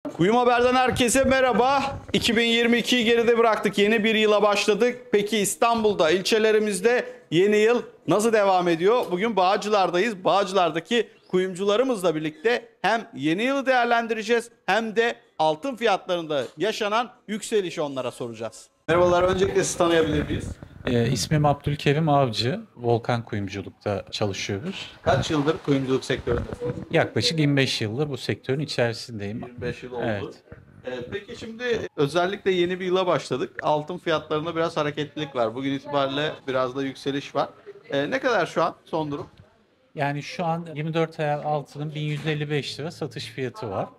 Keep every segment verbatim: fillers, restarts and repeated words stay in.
Kuyum Haber'den herkese merhaba. iki bin yirmi ikiyi geride bıraktık. Yeni bir yıla başladık. Peki İstanbul'da, ilçelerimizde yeni yıl nasıl devam ediyor? Bugün Bağcılar'dayız. Bağcılar'daki kuyumcularımızla birlikte hem yeni yılı değerlendireceğiz hem de altın fiyatlarında yaşanan yükselişi onlara soracağız. Merhabalar, öncelikle sizi tanıyabilir miyiz? E, ismim Abdülkerim Avcı. Volkan Kuyumculuk'ta çalışıyoruz. Kaç yıldır kuyumculuk sektöründesiniz? Yaklaşık yirmi beş yıldır bu sektörün içerisindeyim. yirmi beş yıl oldu. Evet. Ee, peki şimdi özellikle yeni bir yıla başladık. Altın fiyatlarında biraz hareketlilik var. Bugün itibariyle biraz da yükseliş var. Ee, ne kadar şu an son durum? Yani şu an yirmi dört ayar altının bin yüz elli beş lira satış fiyatı var.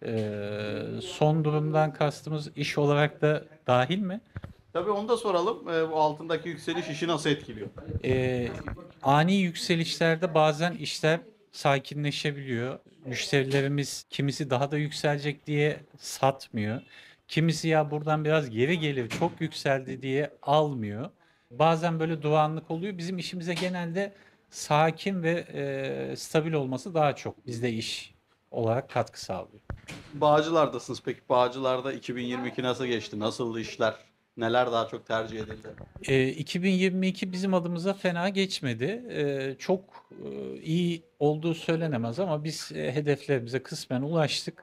E, son durumdan kastımız iş olarak da dahil mi? Tabii onu da soralım. Ee, bu altındaki yükseliş işi nasıl etkiliyor? E, ani yükselişlerde bazen işler sakinleşebiliyor. Müşterilerimiz kimisi daha da yükselecek diye satmıyor. Kimisi ya buradan biraz geri gelir çok yükseldi diye almıyor. Bazen böyle durağanlık oluyor. Bizim işimize genelde sakin ve e, stabil olması daha çok bizde iş olarak katkı sağlıyor. Bağcılar'dasınız. Peki Bağcılar'da iki bin yirmi iki nasıl geçti? Nasıldı işler? Neler daha çok tercih edildi? E, iki bin yirmi iki bizim adımıza fena geçmedi. E, çok e, iyi olduğu söylenemez ama biz e, hedeflerimize kısmen ulaştık.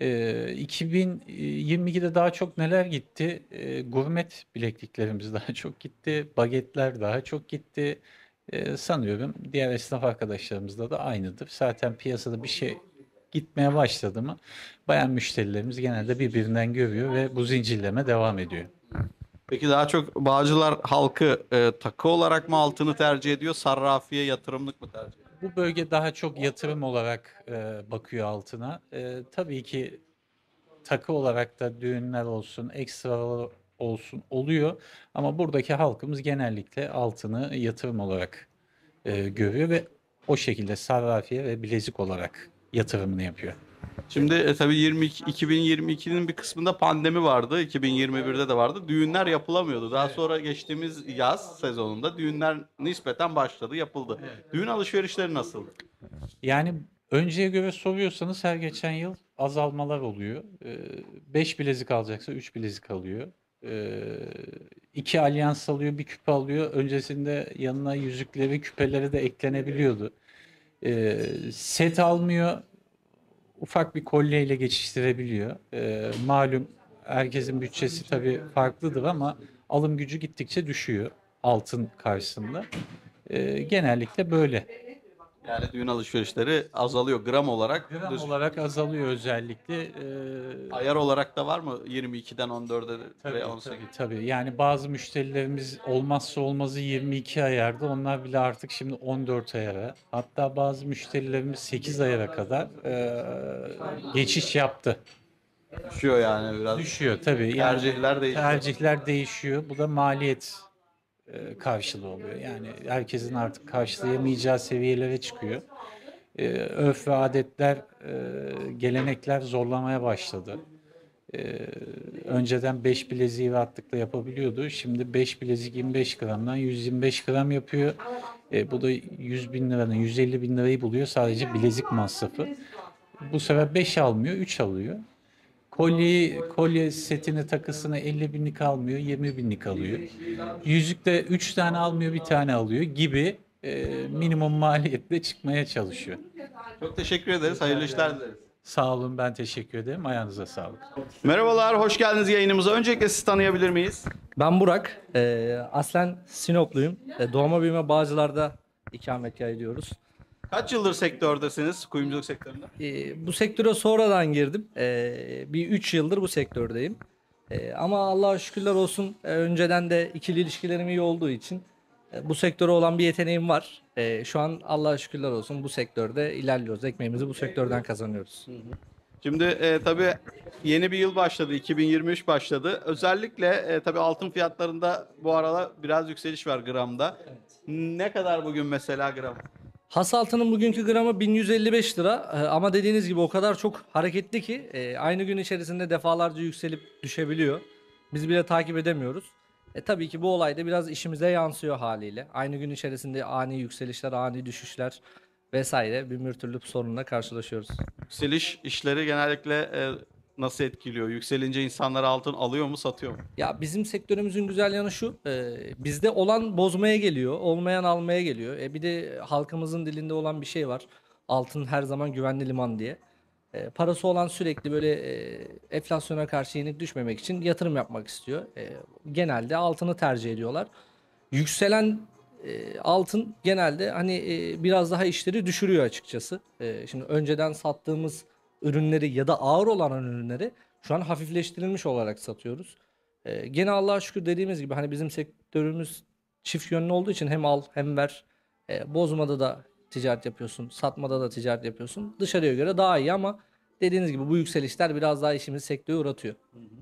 E, iki bin yirmi ikide daha çok neler gitti? E, gurmet bilekliklerimiz daha çok gitti. Bagetler daha çok gitti. E, sanıyorum diğer esnaf arkadaşlarımızda da aynıdır. Zaten piyasada bir şey gitmeye başladı mı bayan müşterilerimiz genelde birbirinden görüyor ve bu zincirleme devam ediyor. Peki daha çok Bağcılar halkı e, takı olarak mı altını tercih ediyor? Sarrafiye, yatırımlık mı tercih ediyor? Bu bölge daha çok yatırım olarak e, bakıyor altına. E, tabii ki takı olarak da düğünler olsun, ekstralar olsun oluyor. Ama buradaki halkımız genellikle altını yatırım olarak e, görüyor ve o şekilde sarrafiye ve bilezik olarak yatırımını yapıyor. Şimdi e, tabii yirmi iki, iki bin yirmi ikinin bir kısmında pandemi vardı. iki bin yirmi birde de vardı. Düğünler yapılamıyordu. Daha sonra geçtiğimiz yaz sezonunda düğünler nispeten başladı, yapıldı. Düğün alışverişleri nasıl? Yani önceye göre soruyorsanız her geçen yıl azalmalar oluyor. Beş bilezik alacaksa üç bilezik alıyor. Ee, iki alyans alıyor, bir küpe alıyor. Öncesinde yanına yüzükleri, küpeleri de eklenebiliyordu. Ee, set almıyor, ufak bir kolyeyle geçiştirebiliyor. Ee, malum herkesin bütçesi tabii farklıdır ama alım gücü gittikçe düşüyor altın karşısında. Ee, genellikle böyle. Yani düğün alışverişleri azalıyor gram olarak. Gram Düz- olarak azalıyor özellikle. Ee, Ayar olarak da var mı yirmi ikiden on dörde tabii, ve on sekiz? tabii, tabii. Yani bazı müşterilerimiz olmazsa olmazı yirmi iki ayarda. Onlar bile artık şimdi on dört ayara. Hatta bazı müşterilerimiz sekiz ayara kadar ee, geçiş yaptı. Düşüyor yani biraz. Düşüyor tabii. Yani Tercihler değişiyor. tercihler değişiyor. Bu da maliyet e, karşılığı oluyor. Yani herkesin artık karşılayamayacağı seviyelere çıkıyor. E, örf ve adetler, e, gelenekler zorlamaya başladı. E, önceden beş bileziği rahatlıkla yapabiliyordu. Şimdi beş bilezik yirmi beş gramdan yüz yirmi beş gram yapıyor. E, bu da yüz bin liranın yüz elli bin lirayı buluyor sadece bilezik masrafı. Bu sefer beş almıyor, üç alıyor. Kolyeyi, kolye setini takısını elli binlik almıyor, yirmi binlik alıyor. Yüzükte üç tane almıyor, bir tane alıyor gibi e, minimum maliyetle çıkmaya çalışıyor. Çok teşekkür ederiz. Hayırlı işler dileriz. Sağ olun, ben teşekkür ederim. Ayağınıza sağlık. Merhabalar, hoş geldiniz yayınımıza. Öncelikle sizi tanıyabilir miyiz? Ben Burak. Ee, aslen Sinopluyum. Ee, doğma büyüme Bağcılar'da ikamet ediyoruz. Kaç yıldır sektördesiniz, kuyumculuk sektöründe? Ee, bu sektöre sonradan girdim. Ee, bir üç yıldır bu sektördeyim. Ee, ama Allah'a şükürler olsun e, önceden de ikili ilişkilerim iyi olduğu için e, bu sektöre olan bir yeteneğim var. E, şu an Allah'a şükürler olsun bu sektörde ilerliyoruz. Ekmeğimizi bu sektörden kazanıyoruz. Şimdi e, tabii yeni bir yıl başladı, iki bin yirmi üç başladı. Özellikle e, tabii altın fiyatlarında bu aralar biraz yükseliş var gramda. Ne kadar bugün mesela gram? Has altının bugünkü gramı bin yüz elli beş lira. Ee, ama dediğiniz gibi o kadar çok hareketli ki e, aynı gün içerisinde defalarca yükselip düşebiliyor. Biz bile takip edemiyoruz. E tabii ki bu olay da biraz işimize yansıyor haliyle. Aynı gün içerisinde ani yükselişler, ani düşüşler vesaire bir türlü sorunla karşılaşıyoruz. Yükseliş işleri genellikle e, nasıl etkiliyor? Yükselince insanlar altın alıyor mu, satıyor mu? Ya bizim sektörümüzün güzel yanı şu, e, bizde olan bozmaya geliyor, olmayan almaya geliyor. E, bir de halkımızın dilinde olan bir şey var. Altın her zaman güvenli liman diye. E, parası olan sürekli böyle e, enflasyona karşı yenik düşmemek için yatırım yapmak istiyor. E, genelde altını tercih ediyorlar. Yükselen e, altın genelde hani e, biraz daha işleri düşürüyor açıkçası. E, şimdi önceden sattığımız ürünleri ya da ağır olan ürünleri şu an hafifleştirilmiş olarak satıyoruz. E, gene Allah'a şükür dediğimiz gibi hani bizim sektörümüz çift yönlü olduğu için hem al hem ver. E, bozmada da ticaret yapıyorsun, satmada da ticaret yapıyorsun. Dışarıya göre daha iyi ama dediğiniz gibi bu yükselişler biraz daha işimizi sekteye uğratıyor.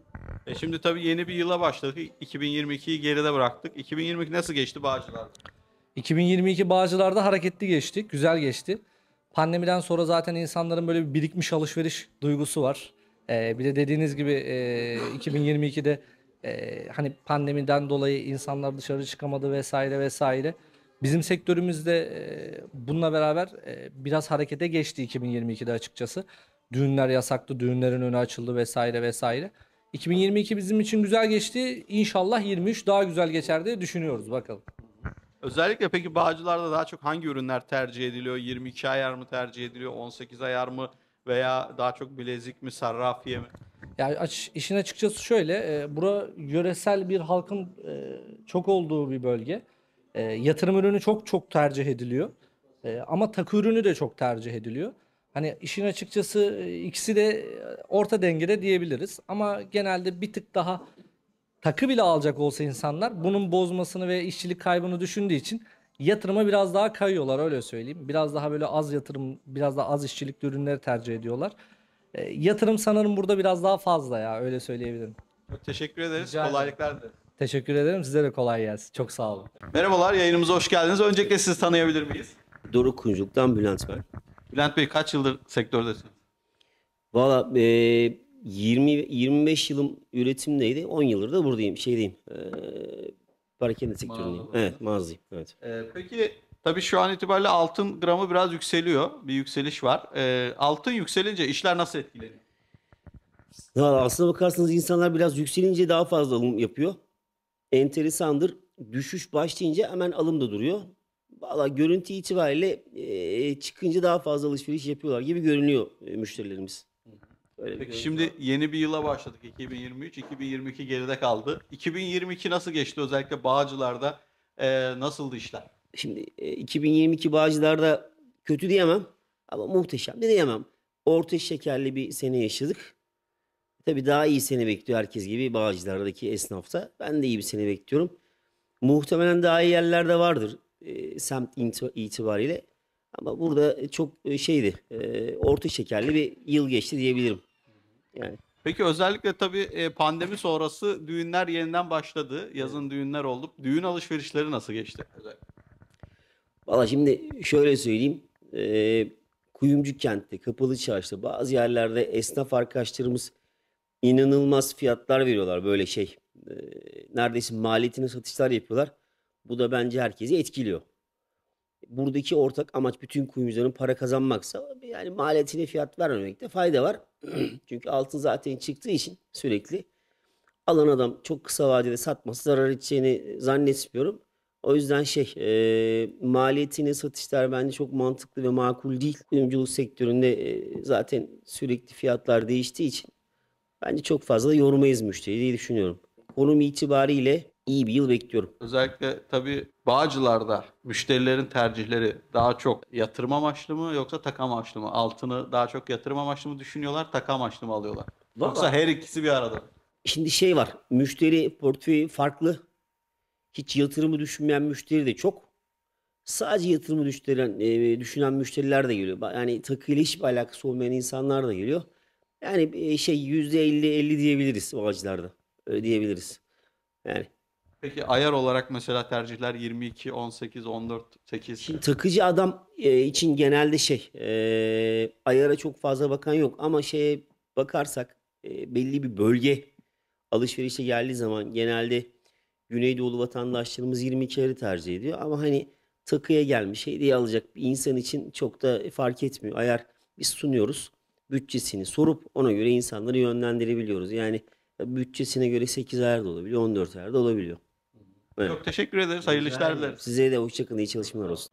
E şimdi tabii yeni bir yıla başladık. iki bin yirmi ikiyi geride bıraktık. iki bin yirmi iki nasıl geçti Bağcılar'da? iki bin yirmi iki Bağcılar'da hareketli geçti, güzel geçti. Pandemiden sonra zaten insanların böyle bir birikmiş alışveriş duygusu var. Ee, bir de dediğiniz gibi e, iki bin yirmi ikide e, hani pandemiden dolayı insanlar dışarı çıkamadı vesaire vesaire. Bizim sektörümüzde e, bununla beraber e, biraz harekete geçti iki bin yirmi ikide açıkçası. Düğünler yasaktı, düğünlerin önü açıldı vesaire vesaire. iki bin yirmi iki bizim için güzel geçti. İnşallah yirmi üç daha güzel geçer diye düşünüyoruz bakalım. Özellikle peki Bağcılar'da daha çok hangi ürünler tercih ediliyor? yirmi iki ayar mı tercih ediliyor? on sekiz ayar mı? Veya daha çok bilezik mi, sarrafiye mi? Yani aç, işin açıkçası şöyle, e, bura yöresel bir halkın e, çok olduğu bir bölge. E, yatırım ürünü çok çok tercih ediliyor. E, ama takı ürünü de çok tercih ediliyor. Hani işin açıkçası e, ikisi de e, orta dengede diyebiliriz. Ama genelde bir tık daha takı bile alacak olsa insanlar bunun bozmasını ve işçilik kaybını düşündüğü için yatırıma biraz daha kayıyorlar öyle söyleyeyim. Biraz daha böyle az yatırım, biraz daha az işçilikli ürünleri tercih ediyorlar. E, yatırım sanırım burada biraz daha fazla ya öyle söyleyebilirim. Çok teşekkür ederiz. Rica ederim. Kolaylıklar dileriz. Teşekkür ederim. Size de kolay gelsin. Çok sağ olun. Merhabalar, yayınımıza hoş geldiniz. Öncelikle sizi tanıyabilir miyiz? Doruk Kuyumculuk'tan Bülent ben. Bülent Bey kaç yıldır sektördesiniz? Valla e, yirmi yirmi beş yılım üretimdeydi. on yıldır da buradayım. Şeydeyim. E, parakende sektöründeyim. Mağazada. Evet, mağazayım. Evet. Ee, peki tabii şu an itibariyle altın gramı biraz yükseliyor. Bir yükseliş var. Ee, altın yükselince işler nasıl etkileniyor? Valla aslına bakarsanız insanlar biraz yükselince daha fazla alım yapıyor. Enteresandır. Düşüş başlayınca hemen alım da duruyor. Valla görüntü itibariyle e, çıkınca daha fazla alışveriş yapıyorlar gibi görünüyor e, müşterilerimiz. Öyle bir Peki görüntü şimdi var. yeni bir yıla başladık. iki bin yirmi üç, iki bin yirmi iki geride kaldı. iki bin yirmi iki nasıl geçti? Özellikle Bağcılar'da ee, nasıldı işler? Şimdi e, iki bin yirmi iki Bağcılar'da kötü diyemem ama muhteşem de diyemem. Orta şekerli bir sene yaşadık. Tabii daha iyi sene bekliyor herkes gibi Bağcılar'daki esnafta. Ben de iyi bir sene bekliyorum. Muhtemelen daha iyi yerlerde vardır e, semt iti- itibariyle. Ama burada çok e, şeydi, e, orta şekerli bir yıl geçti diyebilirim. Yani Peki özellikle tabii e, pandemi sonrası düğünler yeniden başladı. Yazın düğünler oldu. Düğün alışverişleri nasıl geçti? Özellikle. valla şimdi şöyle söyleyeyim. E, Kuyumcu kentte, Kapalı Çarşıda bazı yerlerde esnaf arkadaşlarımız inanılmaz fiyatlar veriyorlar böyle şey. e, neredeyse maliyetine satışlar yapıyorlar. Bu da bence herkesi etkiliyor. Buradaki ortak amaç bütün kuyumcuların para kazanmaksa yani maliyetine fiyat vermemekte fayda var. Çünkü altın zaten çıktığı için sürekli alan adam çok kısa vadede satması zarar edeceğini zannetmiyorum. O yüzden şey e, maliyetine satışlar bence çok mantıklı ve makul değil. Kuyumculuk sektöründe e, zaten sürekli fiyatlar değiştiği için bence çok fazla yormayız müşteri diye düşünüyorum. Konum itibariyle iyi bir yıl bekliyorum. Özellikle tabii Bağcılar'da müşterilerin tercihleri daha çok yatırım amaçlı mı yoksa takı amaçlı mı? Altını daha çok yatırım amaçlı mı düşünüyorlar, takı amaçlı mı alıyorlar? Yoksa Vallahi- her ikisi bir arada mı? Şimdi şey var. Müşteri portföyü farklı. Hiç yatırımı düşünmeyen müşteri de çok. Sadece yatırımı düşünen, e, düşünen müşteriler de geliyor. Ba- Yani takıyla hiçbir alakası olmayan insanlar da geliyor. Yani e, şey yüzde elli elli diyebiliriz Bağcılar'da. Öyle diyebiliriz. Yani Peki ayar olarak mesela tercihler yirmi iki, on sekiz, on dört, sekiz. şimdi takıcı adam e, için genelde şey e, ayara çok fazla bakan yok. Ama şeye bakarsak e, belli bir bölge alışverişe geldiği zaman genelde Güneydoğulu vatandaşlarımız yirmi ikileri tercih ediyor. Ama hani takıya gelmiş hediye alacak bir insan için çok da fark etmiyor. Ayar biz sunuyoruz. bütçesini sorup ona göre insanları yönlendirebiliyoruz. Yani bütçesine göre sekiz ayar da olabiliyor, on dört ayar da olabiliyor. Evet. Çok teşekkür ederiz. Hayırlı işler dileriz. Size de hoşçakalın, iyi çalışmalar olsun.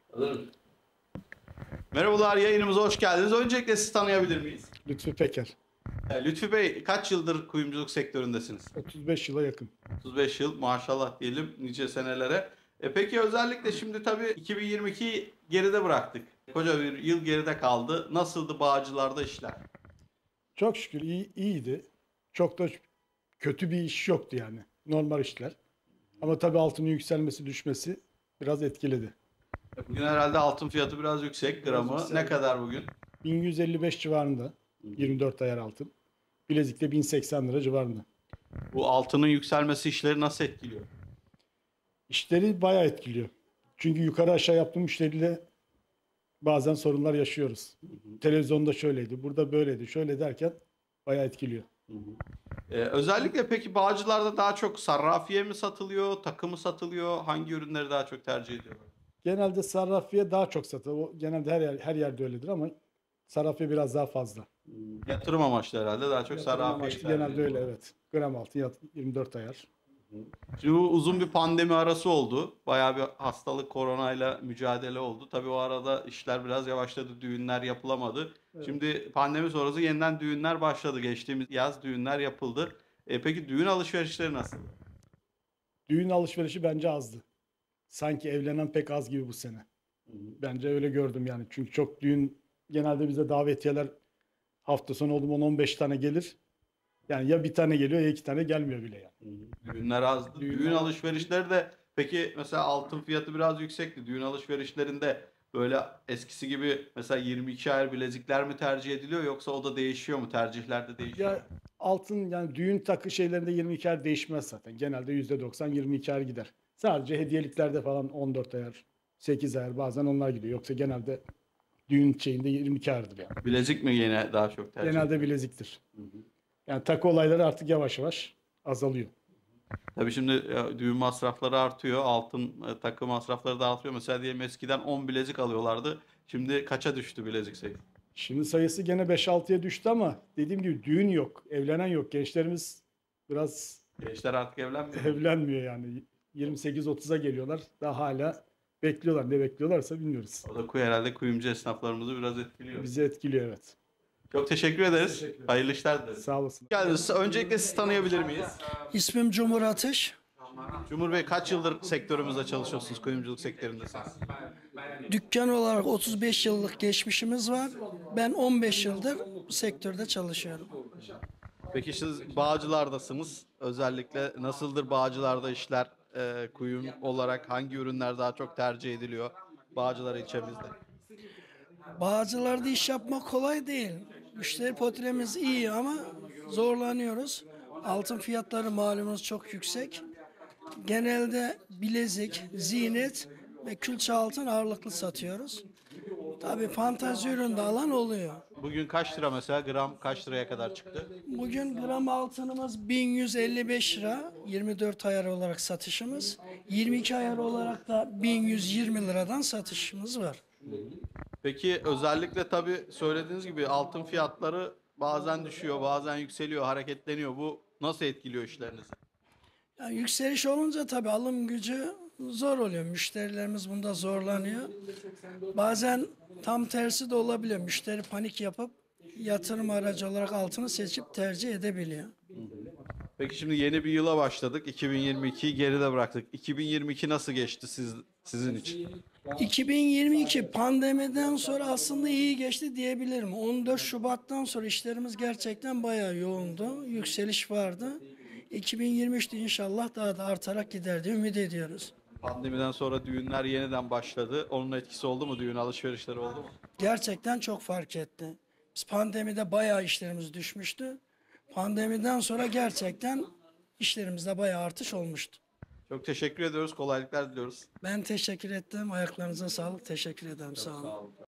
Merhabalar, yayınımıza hoş geldiniz. Öncelikle sizi tanıyabilir miyiz? Lütfü Peker. Ee, Lütfü Bey, kaç yıldır kuyumculuk sektöründesiniz? otuz beş yıla yakın. otuz beş yıl, maşallah diyelim nice senelere. E peki özellikle şimdi tabii iki bin yirmi ikiyi geride bıraktık. Koca bir yıl geride kaldı. Nasıldı Bağcılar'da işler? Çok şükür iyi, iyiydi. Çok da kötü bir iş yoktu yani. Normal işler. Ama tabii altının yükselmesi, düşmesi biraz etkiledi. Bugün herhalde altın fiyatı biraz yüksek gramı. yüksek. Ne kadar bugün? bin yüz elli beş civarında. yirmi dört ayar altın. Bilezik'te bin seksen lira civarında. Bu altının yükselmesi işleri nasıl etkiliyor? İşleri bayağı etkiliyor. Çünkü yukarı aşağı yaptığım müşteriyle bazen sorunlar yaşıyoruz. Televizyonda şöyleydi, burada böyleydi, şöyle derken bayağı etkiliyor. Ee, özellikle peki Bağcılar'da daha çok sarrafiye mi satılıyor, takı mı satılıyor? Hangi ürünleri daha çok tercih ediyorlar? Genelde sarrafiye daha çok satılır. O genelde her yer, her yerde öyledir ama sarrafiye biraz daha fazla. Yatırım amaçlı herhalde daha çok sarrafiye. Amaçlı genelde öyle, evet. Gram altın yat- yirmi dört ayar. Şimdi bu uzun bir pandemi arası oldu. Bayağı bir hastalık, koronayla mücadele oldu. Tabii o arada işler biraz yavaşladı, düğünler yapılamadı. Şimdi pandemi sonrası yeniden düğünler başladı. Geçtiğimiz yaz düğünler yapıldı. E, peki düğün alışverişleri nasıl? Düğün alışverişi bence azdı. Sanki evlenen pek az gibi bu sene. Bence öyle gördüm yani. Çünkü çok düğün, genelde bize davetiyeler hafta sonu oldu mu on on beş tane gelir. Yani ya bir tane geliyor ya iki tane gelmiyor bile yani. Düğünler azdı. Düğün- Düğün alışverişleri de peki mesela altın fiyatı biraz yüksekti. Düğün alışverişlerinde böyle eskisi gibi mesela yirmi iki ayar bilezikler mi tercih ediliyor yoksa o da değişiyor mu? Tercihler de değişiyor mu? Ya altın yani düğün takı şeylerinde yirmi iki ayar değişmez zaten. Genelde yüzde doksan yirmi iki ayar gider. Sadece hediyeliklerde falan on dört ayar, sekiz ayar bazen onlar gidiyor. Yoksa genelde düğün şeyinde yirmi iki ayardır yani. Bilezik mi yine daha çok tercih ediliyor? Genelde bileziktir. Yani takı olayları artık yavaş yavaş azalıyor. Tabii şimdi e, düğün masrafları artıyor. Altın e, takı masrafları da artıyor. Mesela diyelim eskiden on bilezik alıyorlardı. Şimdi kaça düştü bilezik sayısı? Şimdi sayısı gene beş altıya düştü ama dediğim gibi düğün yok, evlenen yok. Gençlerimiz biraz Gençler artık evlenmiyor. evlenmiyor yani. yirmi sekiz otuza geliyorlar. Daha hala bekliyorlar. Ne bekliyorlarsa bilmiyoruz. O da kuy herhalde kuyumcu esnaflarımızı biraz etkiliyor. Bizi etkiliyor, evet. Çok teşekkür ederiz. Hayırlı işler dileriz. Sağ olasın. Geldiniz. Öncelikle sizi tanıyabilir miyiz? İsmim Cumhur Ateş. Cumhur Bey kaç yıldır sektörümüzde çalışıyorsunuz? Kuyumculuk sektöründesiniz. Dükkan olarak otuz beş yıllık geçmişimiz var. Ben on beş yıldır bu sektörde çalışıyorum. Peki siz Bağcılar'dasınız. Özellikle nasıldır Bağcılar'da işler? Ee, kuyum olarak hangi ürünler daha çok tercih ediliyor Bağcılar ilçemizde? Bağcılarda iş yapmak kolay değil. Müşteri potremiz iyi ama zorlanıyoruz. Altın fiyatları malumunuz çok yüksek. Genelde bilezik, ziynet ve külçe altın ağırlıklı satıyoruz. Tabii fantazi ürün de alan oluyor. Bugün kaç lira mesela? Gram kaç liraya kadar çıktı? Bugün gram altınımız bin yüz elli beş lira, yirmi dört ayar olarak satışımız. yirmi iki ayar olarak da bin yüz yirmi liradan satışımız var. Peki özellikle tabii söylediğiniz gibi altın fiyatları bazen düşüyor, bazen yükseliyor, hareketleniyor. Bu nasıl etkiliyor işlerinizi? Yani yükseliş olunca tabii alım gücü zor oluyor. Müşterilerimiz bunda zorlanıyor. Bazen tam tersi de olabiliyor. Müşteri panik yapıp yatırım aracı olarak altını seçip tercih edebiliyor. Peki şimdi yeni bir yıla başladık. iki bin yirmi ikiyi geride bıraktık. iki bin yirmi iki nasıl geçti siz, sizin için? iki bin yirmi iki pandemiden sonra aslında iyi geçti diyebilirim. on dört Şubat'tan sonra işlerimiz gerçekten bayağı yoğundu. Yükseliş vardı. iki bin yirmi üçte inşallah daha da artarak gider diye ümit ediyoruz. Pandemiden sonra düğünler yeniden başladı. Onun etkisi oldu mu? Düğün alışverişleri oldu mu? Gerçekten çok fark etti. Biz pandemide bayağı işlerimiz düşmüştü. Pandemiden sonra gerçekten işlerimizde bayağı artış olmuştu. Çok teşekkür ediyoruz. Kolaylıklar diliyoruz. Ben teşekkür ettim. Ayaklarınıza sağlık. Teşekkür ederim. Sağ olun.